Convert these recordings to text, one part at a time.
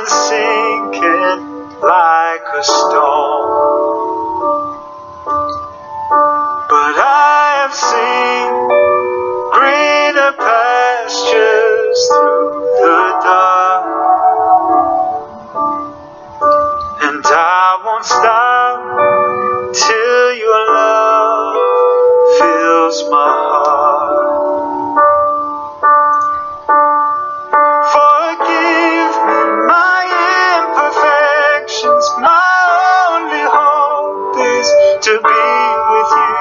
sinking like a stone. But I have seen greener pastures through the dark, and I won't stop till your love fills my heart. Forgive me my imperfections, my only hope is to be with you.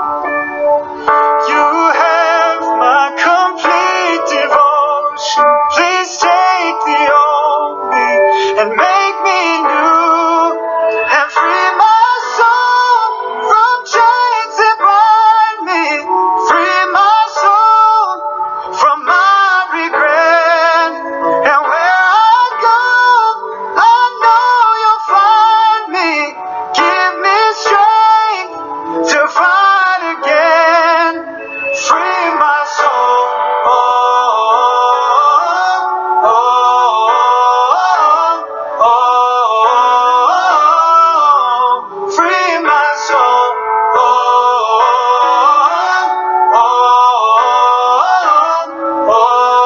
You have my complete devotion. Please take the old me and make me new, and free my soul from chains that bind me. Free my soul from my regret. And where I go, I know you'll find me. Give me strength to fight again. Free my soul. Oh, oh, oh, oh, oh. Free my soul. Oh, oh, oh,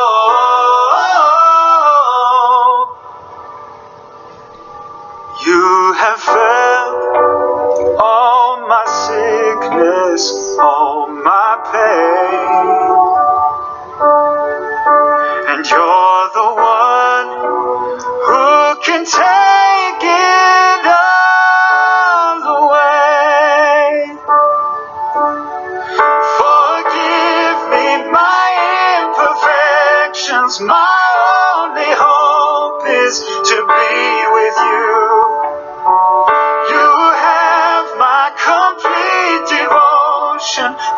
oh. You have felt all my sickness, all my pain, and you're the one who can take it all away. Forgive me my imperfections, my only hope is to be with you. You have my complete devotion.